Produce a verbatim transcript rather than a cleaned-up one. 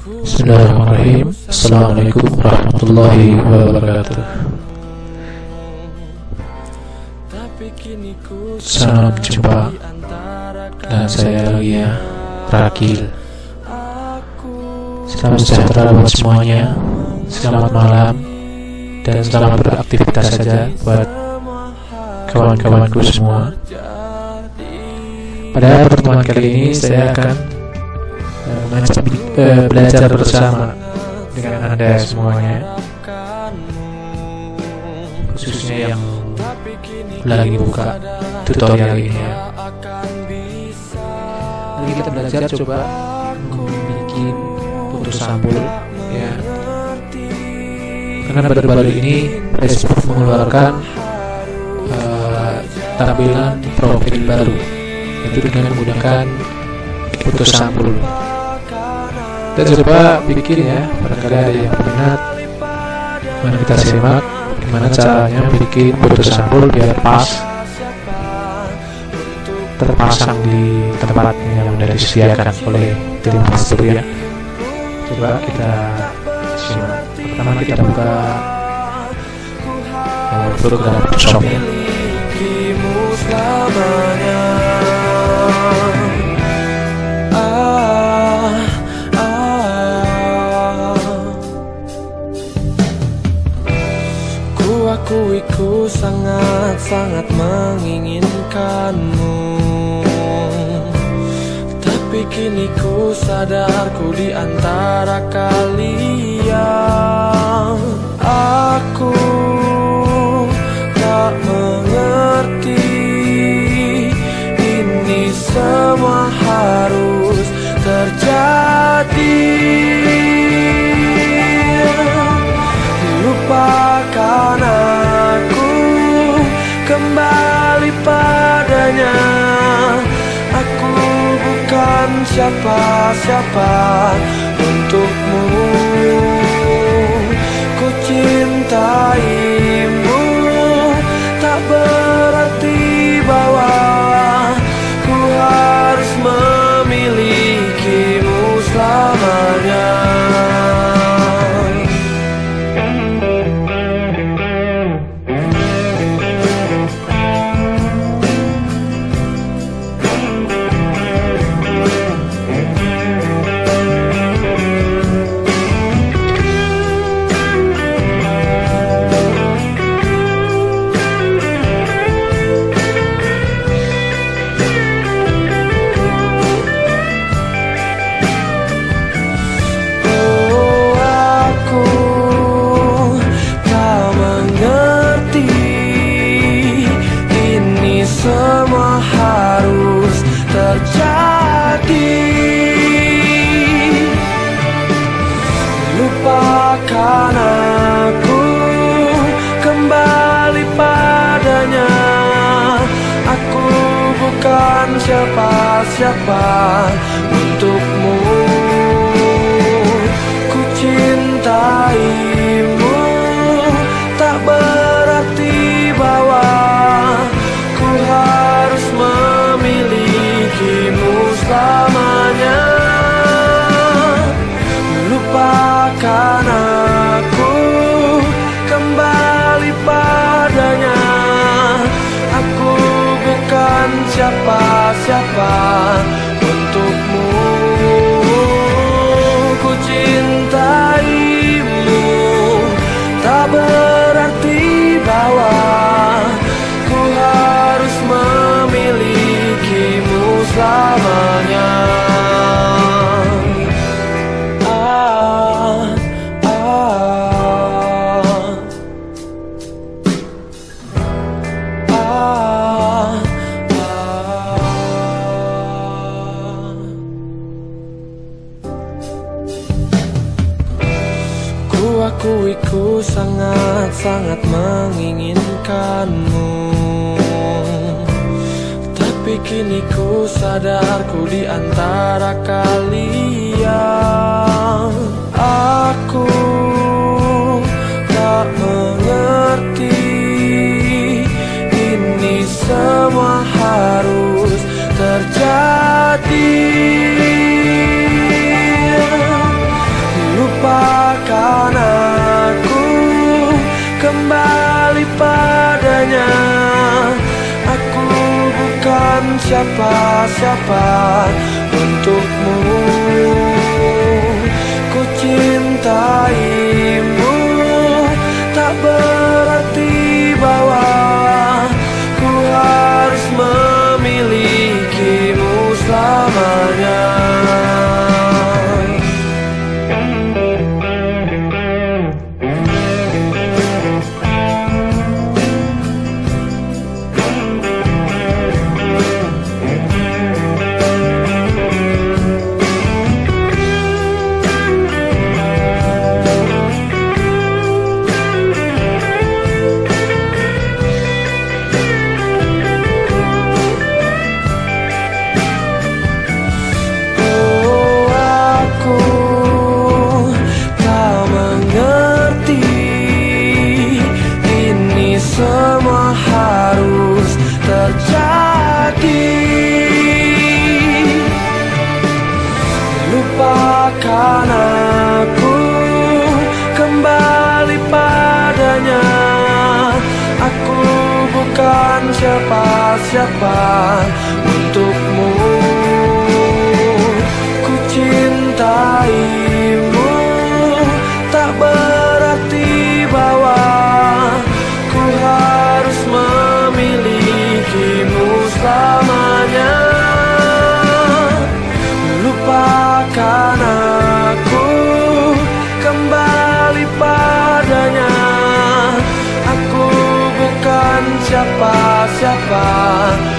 Bismillahirrahmanirrahim. Assalamualaikum warahmatullahi wabarakatuh. Salam jumpa dengan saya lagi ya, Rakil. Selamat sejahtera buat semuanya. Selamat malam dan selamat beraktivitas saja buat kawan-kawanku semua. Pada pertemuan kali ini saya akan uh, mengajak uh, belajar bersama dengan Anda semuanya, khususnya yang lagi buka tutorial ini ya. Nanti kita belajar coba bikin putus sampul ya. Karena baru-baru ini Facebook mengeluarkan uh, tampilan profil baru, yaitu dengan menggunakan putus sampul. Kita coba bikin ya, barangkali ada yang berminat. Mari kita simak gimana caranya bikin putus sampul biar pas terpasang di tempatnya yang sudah disediakan oleh tim Master ya. Coba kita simak. Pertama kita buka uh, program Photoshop ya. Akui ku sangat-sangat menginginkanmu, tapi kini ku sadar ku di antara kalian. Aku tak mengerti, ini semua harus terjadi. Lupakan aku, kembali padanya. Aku bukan siapa-siapa untukmu. Ku cintaimu, tak berarti bahwa ku harus memilikimu selamanya. Lupakan aku, kembali padanya. Aku bukan siapa-siapa untukmu. Ku cintaimu, tak berarti bahwa ku harus memilikimu selamanya. Lupakan aku, kembali padanya. Aku bukan siapa-siapa untukmu. Ku cintaimu, tak berarti bahwa ku harus memilikimu selamanya. Akui ku sangat-sangat menginginkanmu, tapi kini ku sadar ku di antara kalian. Aku tak mengerti, ini semua harus terjadi. siapa-siapa untukmu. Ku cintaimu, tak berarti bahwa ku harus memilikimu selamanya. Semua harus terjadi. Lupakan aku, kembali padanya. Aku bukan siapa-siapa untukmu. Ku cintaimu, tak berarti bahwa harus memilikimu selamanya. Lupakan aku, kembali padanya. Aku bukan siapa-siapa